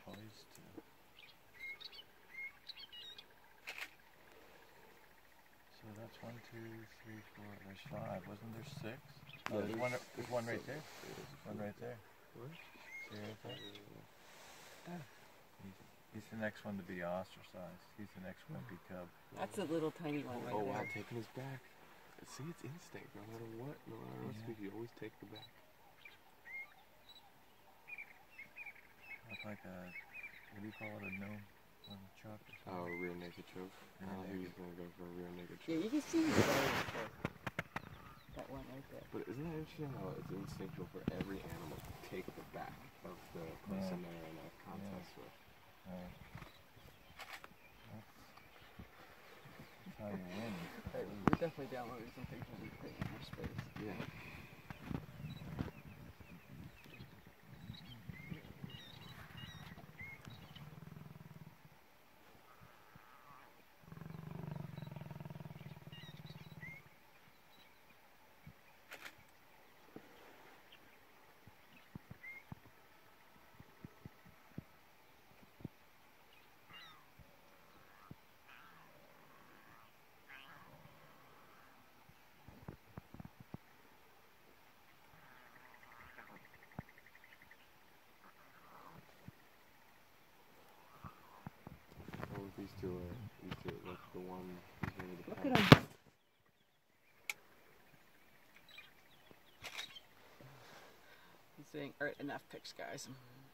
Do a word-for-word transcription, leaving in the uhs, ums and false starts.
poised to. So that's one, two, three, four. There's five. Wasn't there six? Oh, there's one. There's one right there. One right there. What? See right there? Yeah. He's, he's the next one to be ostracized. He's the next wimpy cub. That's a little tiny one right oh, there. wow, taking his back. See, it's instinct. No matter what, no matter what Yeah. speed, you always take the back. Look like a, what do you call it, a gnome on a choke? Oh, rear naked choke. Rear Uh, he was naked. going to go for a rear naked choke. Yeah, you can see the there. That one right there. But isn't that interesting how it's instinctual for every animal to take the back of the person Yeah. they're in a contest Yeah. with? Right. That's, that's how you win. Hey, we're definitely downloading something from more space. Yeah. Oh, these two are, these two, look, the one, he's ready to Look come. at him. He's saying, alright, enough pics, guys.